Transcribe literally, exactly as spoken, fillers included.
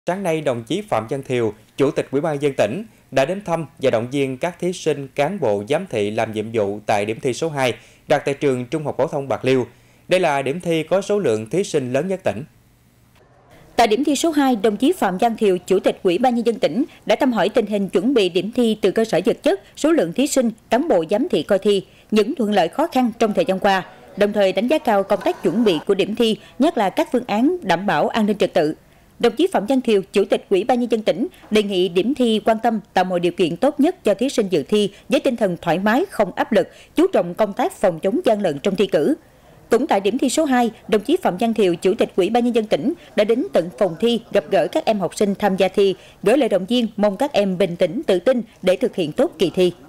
Sáng nay, đồng chí Phạm Văn Thiều, Chủ tịch Ủy ban nhân dân tỉnh đã đến thăm và động viên các thí sinh, cán bộ, giám thị làm nhiệm vụ tại điểm thi số hai đặt tại trường Trung học phổ thông Bạc Liêu. Đây là điểm thi có số lượng thí sinh lớn nhất tỉnh. Tại điểm thi số hai, đồng chí Phạm Văn Thiều, Chủ tịch Ủy ban nhân dân tỉnh đã thăm hỏi tình hình chuẩn bị điểm thi từ cơ sở vật chất, số lượng thí sinh, cán bộ giám thị coi thi, những thuận lợi khó khăn trong thời gian qua, đồng thời đánh giá cao công tác chuẩn bị của điểm thi, nhất là các phương án đảm bảo an ninh trật tự. Đồng chí Phạm Văn Thiều, Chủ tịch Ủy ban nhân dân tỉnh đề nghị điểm thi quan tâm tạo mọi điều kiện tốt nhất cho thí sinh dự thi với tinh thần thoải mái, không áp lực, chú trọng công tác phòng chống gian lận trong thi cử. Cũng tại điểm thi số hai, đồng chí Phạm Văn Thiều, Chủ tịch Ủy ban nhân dân tỉnh đã đến tận phòng thi gặp gỡ các em học sinh tham gia thi, gửi lời động viên mong các em bình tĩnh, tự tin để thực hiện tốt kỳ thi.